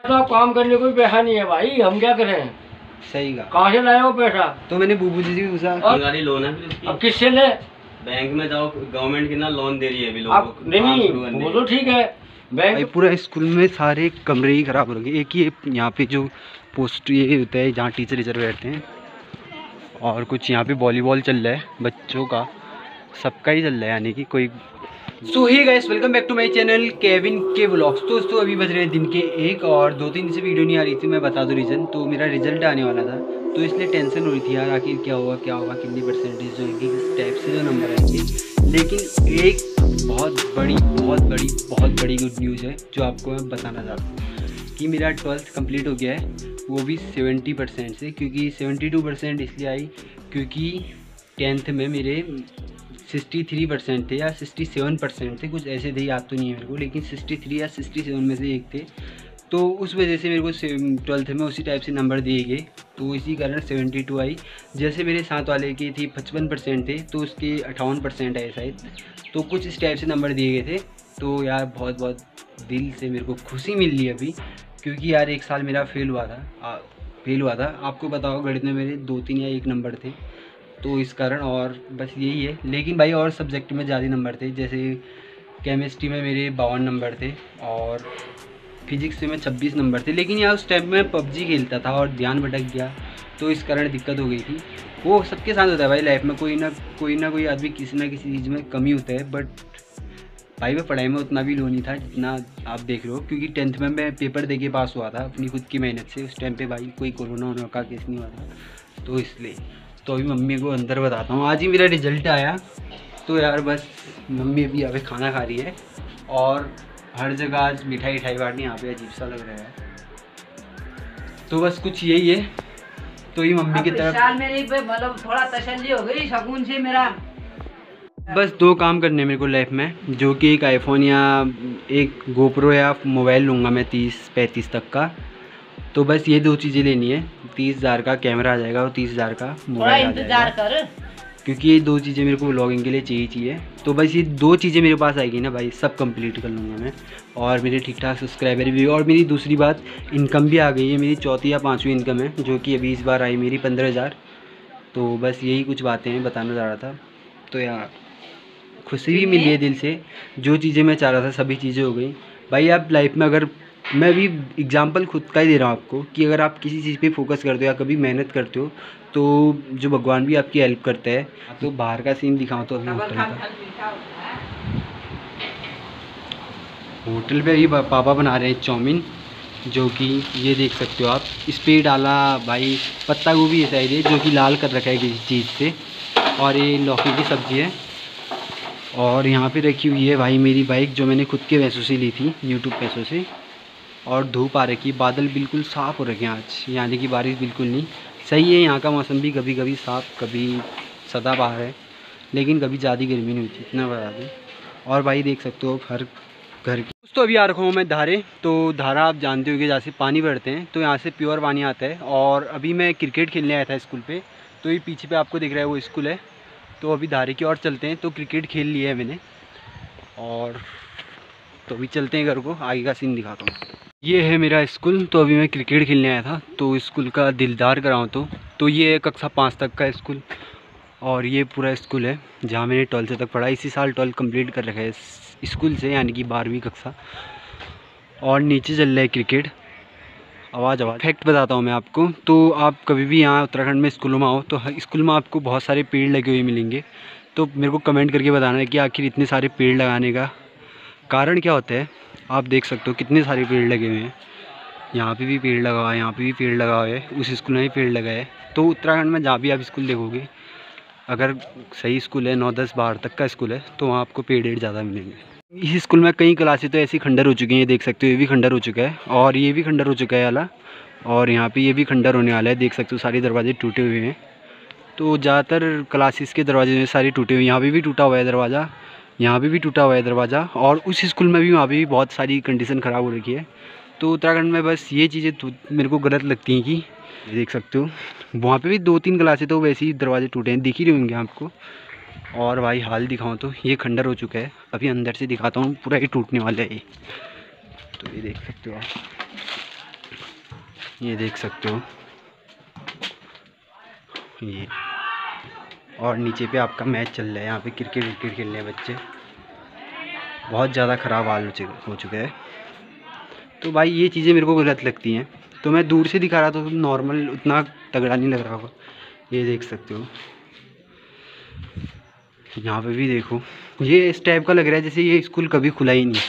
तो काम करने को भी पैसा नहीं है भाई, हम क्या करें। सही का। कहाँ से लाए हो पैसा? तो मैंने बूबू जी से पूछा। गाड़ी लोन है फिर इसकी। अब किससे ले? बैंक में जाओ, गवर्नमेंट की ना लोन दे रही है अभी अब लोगों को। नहीं वो तो ठीक है। भाई पूरा स्कूल में सारे कमरे ही खराब हो गए। एक ही यहाँ पे जो पोस्ट ये होता है जहाँ टीचर बैठते हैं, और कुछ यहाँ पे वॉलीबॉल चल रहा है बच्चों का, सबका ही चल रहा है, यानी कि कोई। So hey guys, welcome back to my channel Kevin के व्लॉग्स। तो दोस्तों अभी बज रहे हैं दिन के 1 और 2-3 दिन से वीडियो नहीं आ रही थी। मैं बता दूं रीज़न, तो मेरा रिजल्ट आने वाला था, तो इसलिए टेंशन हो रही थी यार, आखिर क्या होगा कितनी परसेंटेज होगी, किस टाइप से जो नंबर आएंगे। लेकिन एक बहुत बड़ी गुड न्यूज़ है जो आपको मैं बताना चाहता हूँ कि मेरा 12th कंप्लीट हो गया है, वो भी 70% से। क्योंकि 72% इसलिए आई क्योंकि 10th में मेरे 63% थे या 67% थे, कुछ ऐसे थे, याद तो नहीं है मेरे को, लेकिन 63 या 67 में से एक थे। तो उस वजह से मेरे को 12th में उसी टाइप से नंबर दिए गए, तो इसी कारण 72 आई। जैसे मेरे साथ वाले की थी 55% थे, तो उसके 58% आए शायद, तो कुछ इस टाइप से नंबर दिए गए थे। तो यार बहुत दिल से मेरे को खुशी मिल रही है अभी, क्योंकि यार एक साल मेरा फेल हुआ था। आपको बताओ गणित में मेरे 2-3 या 1 नंबर थे, तो इस कारण, और बस यही है। लेकिन भाई और सब्जेक्ट में ज़्यादा नंबर थे, जैसे केमिस्ट्री में मेरे 52 नंबर थे और फिजिक्स में 26 नंबर थे। लेकिन यार उस टाइम में पबजी खेलता था और ध्यान भटक गया, तो इस कारण दिक्कत हो गई थी। वो सबके साथ होता है भाई, लाइफ में कोई ना कोई आदमी किसी ना किसी चीज़ में कमी होता है। बट भाई मैं पढ़ाई में उतना भी लो नहीं था जितना आप देख रहे हो, क्योंकि 10th में मैं पेपर दे के पास हुआ था अपनी खुद की मेहनत से। उस टाइम पे भाई कोई कोरोना का केस नहीं हुआ था, तो इसलिए। तो अभी मम्मी को अंदर बताता हूँ, आज ही मेरा रिजल्ट आया। तो यार बस मम्मी अभी यहाँ पे खाना खा रही है, और हर जगह आज मिठाई बांटनी, यहाँ पे अजीब सा लग रहा है। तो बस कुछ यही है। तो ये मम्मी की तरफ मतलब थोड़ा तसल्ली हो गई शगुन से मेरा। बस 2 काम करने मेरे को लाइफ में, जो कि एक आईफोन या एक गोप्रो या मोबाइल लूँगा मैं 30-35 तक का। तो बस ये 2 चीज़ें लेनी है। 30,000 का कैमरा आ जाएगा और 30,000 का मोबाइल आ जाएगा, क्योंकि ये 2 चीज़ें मेरे को व्लॉगिंग के लिए चाहिए। तो बस ये 2 चीज़ें मेरे पास आएगी ना भाई, सब कंप्लीट कर लूँगा मैं, और मेरे ठीक ठाक सब्सक्राइबर भी। और मेरी दूसरी बात, इनकम भी आ गई है, मेरी 4थी या 5वीं इनकम है, जो कि अभी इस बार आई मेरी 15,000। तो बस यही कुछ बातें हैं बताना चाह रहा था। तो यार खुशी भी मिली है दिल से, जो चीज़ें मैं चाह रहा था सभी चीज़ें हो गई भाई। आप लाइफ में, अगर मैं भी एग्जांपल खुद का ही दे रहा हूँ आपको, कि अगर आप किसी चीज़ पे फोकस करते हो या कभी मेहनत करते हो, तो जो भगवान भी आपकी हेल्प करता है। तो बाहर का सीन दिखाऊँ तो अभी होटल पे अभी पापा बना रहे हैं चाउमीन, जो कि ये देख सकते हो आप। इस पर डाला भाई पत्ता गोभी है शायद, जो कि लाल कर रखा है किसी चीज़ से, और ये लौकी की सब्ज़ी है। और यहाँ पे रखी हुई है भाई मेरी बाइक, जो मैंने खुद के पैसों से ली थी, यूट्यूब पैसों से। और धूप आ रखी, बादल बिल्कुल साफ़ हो रखे हैं आज, यानी कि बारिश बिल्कुल नहीं। सही है, यहाँ का मौसम भी कभी साफ़, कभी सदाबहार है, लेकिन कभी ज़्यादा गर्मी नहीं होती, इतना बता दें। और भाई देख सकते हो हर घर की। तो अभी आ रखा हूँ मैं धारे। तो धारा आप जानते हो कि जहाँ से पानी भरते हैं, तो यहाँ से प्योर पानी आता है। और अभी मैं क्रिकेट खेलने आया था स्कूल पे, तो ये पीछे पे आपको दिख रहा है वो स्कूल है। तो अभी धारे की ओर चलते हैं। तो क्रिकेट खेल लिया है मैंने, और तो अभी चलते हैं घर को, आगे का सीन दिखाता हूँ। ये है मेरा स्कूल। तो अभी मैं क्रिकेट खेलने आया था, तो स्कूल का दिलदार कराऊँ तो ये है कक्षा 5 तक का स्कूल, और ये पूरा स्कूल है जहाँ मैंने 12th तक पढ़ा। इसी साल 12th कंप्लीट कर रखा है इस स्कूल से, यानी कि 12वीं कक्षा। और नीचे चल रहा है क्रिकेट। आवाज़ फैक्ट बताता हूँ मैं आपको। तो आप कभी भी यहाँ उत्तराखंड में स्कूलों में आओ, तो स्कूल में आपको बहुत सारे पेड़ लगे हुए मिलेंगे। तो मेरे को कमेंट करके बताना है कि आखिर इतने सारे पेड़ लगाने का कारण क्या होता है। आप देख सकते हो कितने सारे पेड़ लगे हुए हैं, यहाँ पे भी पेड़ लगा हुआ है, यहाँ पे भी पेड़ लगा हुआ है, उस स्कूल में भी पेड़ लगा है। तो उत्तराखंड में जहाँ भी आप स्कूल देखोगे, अगर सही स्कूल है, 9-10-12 तक का स्कूल है, तो वहाँ आपको पेड़ ज़्यादा मिलेंगे। इस स्कूल में कई क्लासें तो ऐसी खंडर हो चुकी हैं, ये देख सकते हो, ये भी खंडर हो चुका है, और ये भी खंडर हो चुका है वाला, और यहाँ पे ये भी खंडर होने वाला है। देख सकते हो सारे दरवाजे टूटे हुए हैं। तो ज़्यादातर क्लासेस के दरवाजे में सारे टूटे हुए हैं। यहाँ पे भी टूटा हुआ है दरवाज़ा, यहाँ पे भी टूटा हुआ है दरवाज़ा, और उस स्कूल में भी, वहाँ पे भी बहुत सारी कंडीशन ख़राब हो रखी है। तो उत्तराखंड में बस ये चीज़ें मेरे को गलत लगती हैं, कि देख सकते हो वहाँ पे भी 2-3 क्लासें तो वैसे ही दरवाजे टूटे हैं, दिख ही रहे होंगे आपको। और भाई हाल दिखाऊँ तो ये खंडर हो चुका है। अभी अंदर से दिखाता हूँ, पूरा ही टूटने वाला है ये। तो ये देख सकते हो आप, ये देख सकते हो ये, और नीचे पे आपका मैच चल रहा है। यहाँ पे क्रिकेट खेल रहे हैं बच्चे। बहुत ज़्यादा ख़राब हाल हो चुका है। तो भाई ये चीज़ें मेरे को गलत लगती हैं, तो मैं दूर से दिखा रहा था तो नॉर्मल उतना तगड़ा नहीं लग रहा होगा। ये देख सकते हो, यहाँ पे भी देखो, ये इस टाइप का लग रहा है जैसे ये स्कूल कभी खुला ही नहीं।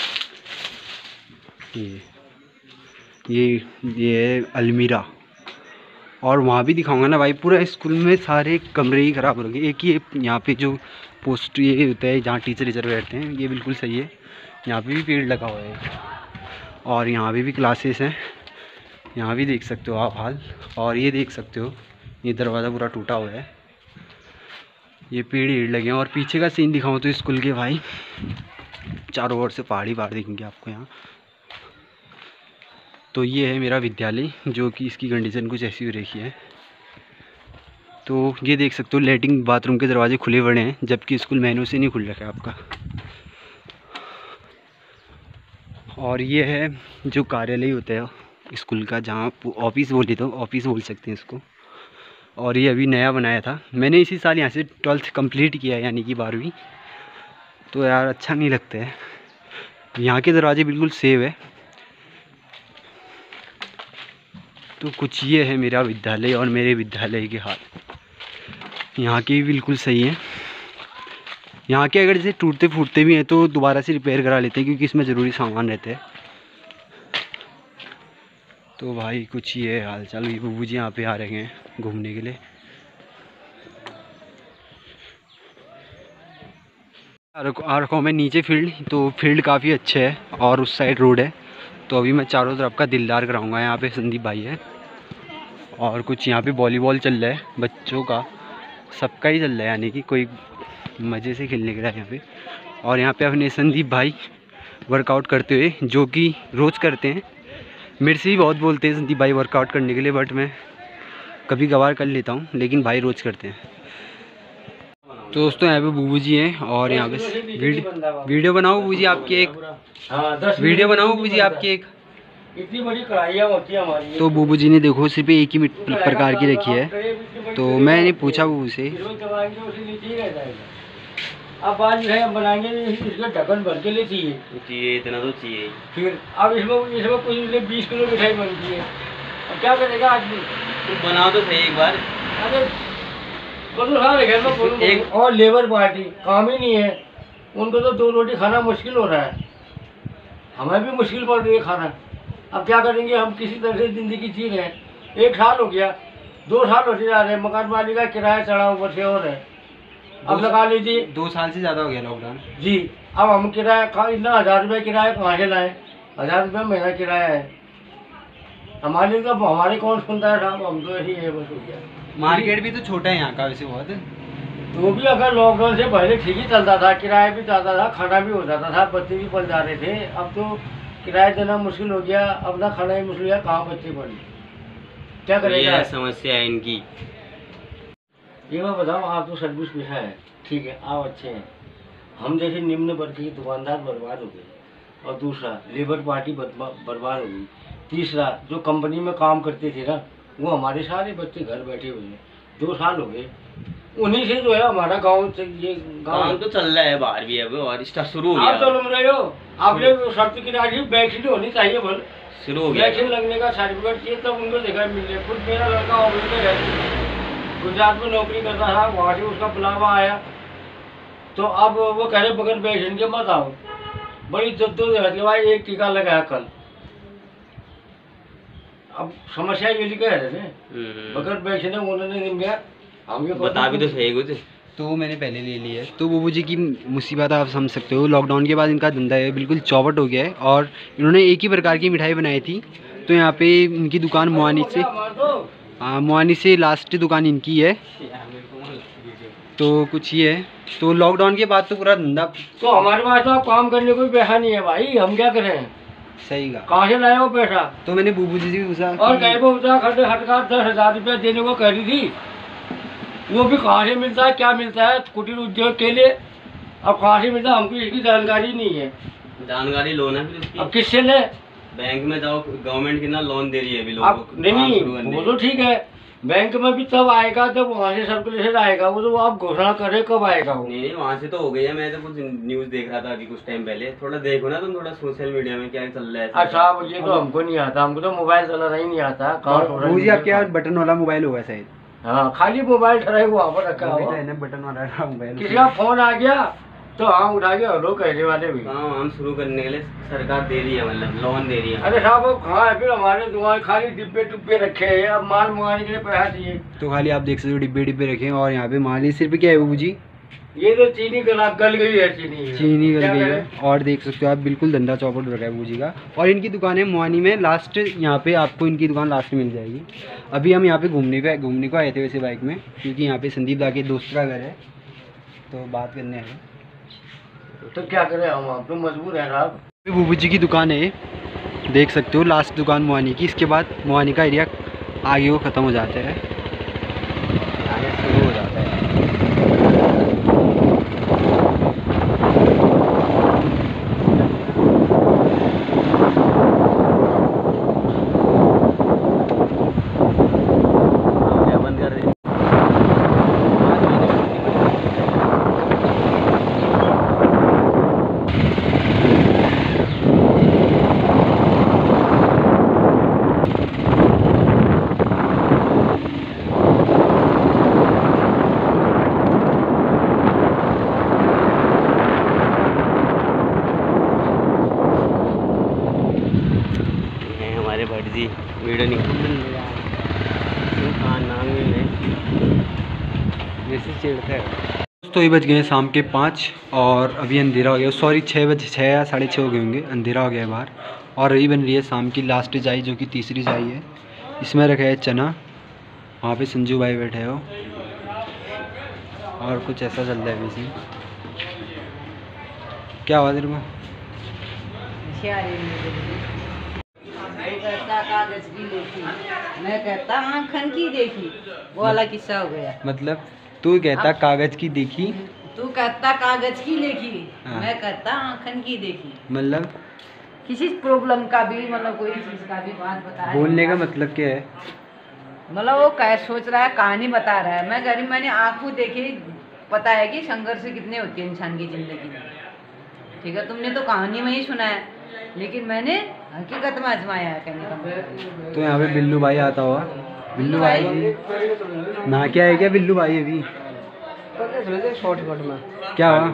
ये है अलमीरा। और वहाँ भी दिखाऊंगा ना भाई, पूरा स्कूल में सारे कमरे ही ख़राब हो गए। एक ही यहाँ पे जो पोस्ट ये होता है जहाँ टीचर बैठते हैं, ये बिल्कुल सही है। यहाँ पे भी पेड़ लगा हुआ है और यहाँ भी क्लासेस हैं। यहाँ भी देख सकते हो आप हाल। और ये देख सकते हो ये दरवाज़ा पूरा टूटा हुआ है। ये पेड़ लगे हैं। और पीछे का सीन दिखाऊँ तो स्कूल के भाई चारों ओर से पहाड़ी दिखेंगे आपको यहाँ। तो ये है मेरा विद्यालय, जो कि इसकी कंडीशन कुछ ऐसी हो रखी है। तो ये देख सकते हो लैट्रिन बाथरूम के दरवाजे खुले पड़े हैं, जबकि स्कूल महीनों से नहीं खुल रखा है आपका। और ये है जो कार्यालय होता है स्कूल का, जहाँ ऑफिस बोले तो ऑफिस बोल सकते हैं इसको। और ये अभी नया बनाया था, मैंने इसी साल यहाँ से 12th कंप्लीट किया है, यानी कि 12वीं। तो यार अच्छा नहीं लगता है। यहाँ के दरवाजे बिल्कुल सेव है। तो कुछ ये है मेरा विद्यालय और मेरे विद्यालय के हाल। यहाँ के भी बिल्कुल सही है। यहाँ के अगर जैसे टूटते फूटते भी हैं तो दोबारा से रिपेयर करा लेते हैं, क्योंकि इसमें ज़रूरी सामान रहते हैं। तो भाई कुछ ये हाल चाल। ये बब्बू जी यहाँ पे आ रहे हैं घूमने के लिए। आ रखा हूँ मैं नीचे फील्ड, तो फील्ड काफ़ी अच्छा है और उस साइड रोड है। तो अभी मैं चारों तरफ का दिलदार कराऊंगा। यहाँ पे संदीप भाई है और कुछ यहाँ पे वॉलीबॉल चल रहा है बच्चों का, सबका ही चल रहा है, यानी कि कोई मज़े से खेलने के लिए यहाँ पे। और यहाँ पे अपने संदीप भाई वर्कआउट करते हुए, जो कि रोज़ करते हैं। मेरे से ही बहुत बोलते हैं संदीप भाई वर्कआउट करने के लिए, बट मैं कभी कभार कर लेता हूँ, लेकिन भाई रोज़ करते हैं। तो दोस्तों यहाँ पे बूबू जी हैं और यहाँ पे वीडियो बनाओ बूबू जी आपकी एक। वीडियो बनाओ बूबू जी आपकी एक। इतनी बड़ी कढ़ाइयाँ होती है हमारी। तो बूबू जी ने देखो सिर्फ एक ही प्रकार की रखी है। तो मैंने पूछा बूबू से, अब बात जो है हम बनाएंगे इसका ढक्कन भर के लिए चाहिए इतना तो चाहिए। फिर अब इसमें कुछ 20 किलो मिठाई बनती है। अब क्या करेगा आदमी? तो बनाओ तो सही एक बार। अरे एक और लेबर पार्टी काम ही नहीं है, उनको तो 2 रोटी खाना मुश्किल हो रहा है। हमें भी मुश्किल पड़ रही है खाना। अब क्या करेंगे, हम किसी तरह से ज़िंदगी जी रहे हैं। 1 साल हो गया, 2 साल होते जा रहे हैं, मकान मालिक का किराया चढ़ा ऊपर से और है। अब लगा लीजिए 2 साल से ज़्यादा हो गया लॉकडाउन जी। अब हम किराया इतना 1000 रुपये किराया कहाँ से लाएँ? 1000 रुपये महीना किराया है। हमारे तो हमारे कौन सुनता है साहब, हम तो ऐसे ही है बस हो गया। मार्केट भी तो छोटा है यहाँ का वैसे बहुत। तो भी अगर लॉकडाउन से पहले ठीक ही चलता था, किराया भी जाता था, खाना भी हो जाता था, बच्चे भी पल जा रहे थे। अब तो किराया देना मुश्किल हो गया, अपना खाना ही मुश्किल है, कहाँ बच्चे पढ़े, क्या करेगा? समस्या है इनकी। ये मैं बताऊँ, आप तो सर्विस पेशा है, ठीक है, आप अच्छे हैं। हम जैसे निम्न वर्ग के दुकानदार बर्बाद हो गए, और दूसरा लेबर पार्टी बर्बाद हो गई, तीसरा जो कंपनी में काम करते थे ना, वो हमारे सारे बच्चे घर बैठे हुए हैं। 2 साल हो गए, उन्हीं से जो है हमारा गांव से ये गांव तो चल रहा है बाहर भी अब, और स्टार्ट शुरू हो गया। आप चल रहे हो, आपने शर्त की राशि वैक्सीन होनी चाहिए, बोल शुरू हो गया। वैक्सीन लगने का सर्टिफिकेट चाहिए, तब उनको देखा मिले। खुद मेरा लड़का ऑपरेटर है, गुजरात में नौकरी करता था, वहाँ से उसका बुलावा आया, तो अब वो कह रहे बगैर वैक्सीन के मत आओ। बड़ी जद्दोजहद के भाई, एक टीका लगाया कल। अब समस्या ये कह रहे थे बगैर वैक्सीन उन्होंने नहीं गया, हम ये बता भी तो सही कुछ। तो मैंने पहले ले लिया है। तो बूबू जी की मुसीबत आप समझ सकते हो। लॉकडाउन के बाद इनका धंधा है बिल्कुल चौपट हो गया है, और इन्होंने एक ही प्रकार की मिठाई बनाई थी। तो यहाँ पे इनकी दुकान मुआनी से लास्ट दुकान इनकी है। तो कुछ ये है। तो लॉकडाउन के बाद तो पूरा धंधा, तो हमारे पास तो काम करने को पैसा नहीं है भाई, हम क्या करें? सही का कहाँ से लाए वो पैसा? तो मैंने बूबू जी से पूछा, और कहीं वो हटका 10,000 रुपया देने को कह रही थी, वो भी कहाँ से मिलता है, क्या मिलता है कुटीर उद्योग के लिए, अब कहाँ से मिलता है हमको इसकी जानकारी नहीं है। जानकारी लो ना फिर। अब किससे ले? बैंक में जाओ, गवर्नमेंट की ना लोन दे रही है अभी आप लोगों को। नहीं, वो तो ठीक है, बैंक में भी तब आएगा जब वहाँ से सर्कुलेशन आएगा, वो तो आप घोषणा करें कब आएगा वो। नहीं वहाँ से तो हो गई है। मैं तो कुछ न्यूज देख रहा था अभी कुछ टाइम पहले। थोड़ा देखो ना तुम, थोड़ा सोशल मीडिया में क्या चल रहा है। अच्छा, अब ये तो हमको नहीं आता, हमको तो मोबाइल चलाना ही नहीं आता। वो जी आपके यहाँ बटन वाला मोबाइल होगा शायद। हाँ, खाली मोबाइल ठहरा वहाँ पर रखा वही तो हुआ। है ना, बटन वाला मोबाइल। किसी का फोन आ गया तो हाँ उठा के हेलो कहने वाले भी। काम शुरू करने के लिए सरकार दे रही है, मतलब लोन दे रही है। अरे साहब अब कहाँ है फिर, हमारे दुकान खाली डिब्बे टुब्बे रखे हैं, अब माल मंगाने के लिए पैसा चाहिए। तो खाली आप देख सकते हो डिब्बे डिब्बे रखे हैं, और यहाँ पे माल ही सिर्फ क्या है बाबू जी, ये तो चीनी गल गई है, चीनी गल क्या गई है। करें? और देख सकते हो आप बिल्कुल धंधा चौपट रखा है बाबू जी का। और इनकी दुकान है मोहानी में लास्ट, यहाँ पे आपको इनकी दुकान लास्ट में मिल जाएगी। अभी हम यहाँ पे घूमने को आए थे वैसे बाइक में, क्योंकि यहाँ पे संदीप दा के दोस्त का घर है, तो बात करने आए। तो क्या करें हम तो मजबूर है साहब। बाबू जी की दुकान है, देख सकते हो लास्ट दुकान मोहानी की। इसके बाद मोहानी का एरिया आगे वो ख़त्म हो जाता है, आगे शुरू हो जाता है। बंद कर दे। हमारे भट्ट जी वीडियो निकाल नाम मिले जैसे चिढ़ता है। तो ये बज गए हैं शाम के 5 और अभी अंधेरा हो गया, सॉरी 6 बजे, 6 या 6:30 हो गए होंगे, अंधेरा हो गया है बाहर। और अभी बन रही है शाम की लास्ट चाय, जो कि तीसरी चाय है। इसमें रखा है चना, वहाँ पे संजू भाई बैठे हो, और कुछ ऐसा चल रहा है अभी इसमें। क्या हुआ तेरे को? वो कहता कागज की देखी, मैं कहता आँखन की देखी, वो वाला किस्सा हो गया। मतलब तू कहता कागज की देखी, तू कहता कागज की देखी, हाँ। मैं कहता आँखन की देखी। मतलब किसी प्रॉब्लम का भी, मतलब कोई चीज का भी बात बता रहा है। बोलने का मतलब क्या है? मतलब वो क्या सोच रहा है, कहानी बता रहा है। मैं गरीब, मैंने आंखों देखी, पता है कि संघर्ष कितने होते हैं इंसान की जिंदगी में। ठीक है, तुमने तो कहानी में ही सुना है, लेकिन मैंने हकीकत में आजमाया है कहने का मतलब। तो यहाँ पे बिल्लू भाई आता हुआ, बिल्लू भाई ना क्या है क्या बिल्लू भाई अभी क्या हुआ?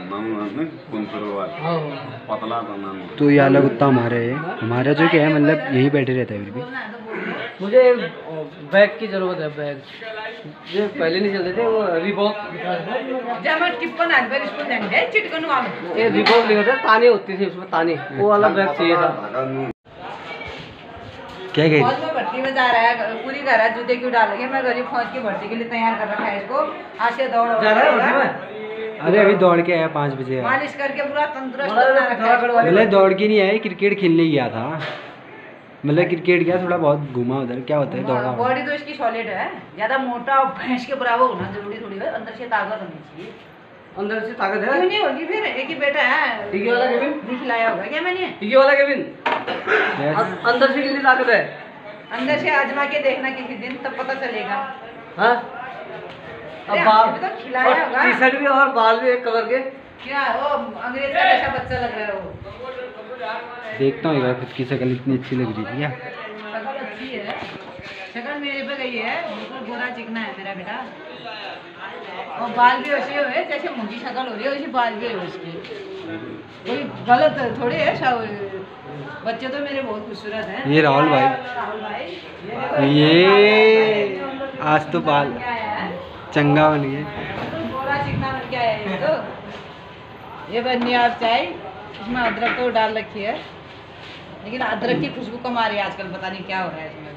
तो ये अलग कुत्ता हमारा जो क्या है, मतलब यहीं बैठे रहता है फिर भी। मुझे बैग की जरूरत है, बैग जो पहले नहीं चलते थे, वो रिबॉक। जब मैं टिप्पण आनकर इसको देंगे चिटकन वाला, ये रिबॉक लिखा था, ताने होती थी उसमें, ताने, वो वाला बैग चाहिए था। क्या कह फौज में भर्ती में जा रहा है, पूरी घर है, जूते क्यों डालेंगे। मैं गरीब फौज की भर्ती के लिए तैयार कर रखा है इसको। आज से दौड़ जा रहा है भर्ती में? अरे अभी दौड़ के आया 5 बजे यार। मालिश करके पूरा तंदुरुस्त बड़ा बना रखा है इसको। मतलब दौड़ के नहीं आया, क्रिकेट खेलने गया था। मतलब क्रिकेट गया, थोड़ा बहुत घूमा उधर। क्या होता है दौड़ा? बॉडी तो इसकी सॉलिड है, ज्यादा मोटा और भैंस के बराबर होना जरूरी थोड़ी है, अंदर से ताकत होनी चाहिए। अंदर से ताकत क्यों है। नहीं होगी फिर, एक ही बेटा है। ठीक है वाला केविन? दिखलाया होगा क्या मैंने? ये वाला केविन, अंदर से कितनी ताकत है? अंदर से आजमा के देखना किसी दिन, तब पता चलेगा। हाँ, अरे अब बाल हमने भी तो खिलाया होगा। टी शर्ट भी और बाल भी एक कलर के। क्या वो अंग्रेज का जैसा बच्चा लग रहा है वो। देखता हूँ यार, खुद की शक्ल इतनी अच्छी लग रही थी क्या? शक्ल अच्छी है, शक्ल मेरे पे गई है, बिल्कुल गोरा चिकना है मेरा बेटा। और बाल भी वैसे हुए जैसे मुझी शक्ल हो रही है, वैसे बाल भी है उसके। कोई गलत थोड़ी है बच्चे तो मेरे बहुत खूबसूरत हैं। ये राहुल भाई। राहुल भाई, देखो, ये आज तो बाल क्या है, चंगा बन गए। गोरा चिकना बन के आया ये तो। ये बनी आप चाय, इसमें अदरक तो डाल रखी है, लेकिन अदरक की खुशबू कम आ रही है आजकल, पता नहीं क्या हो रहा है इसमें।